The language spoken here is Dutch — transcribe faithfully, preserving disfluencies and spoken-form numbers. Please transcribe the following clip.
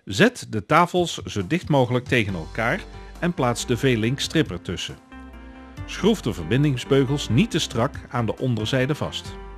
Zet de tafels zo dicht mogelijk tegen elkaar en plaats de V-link strip ertussen. Schroef de verbindingsbeugels niet te strak aan de onderzijde vast.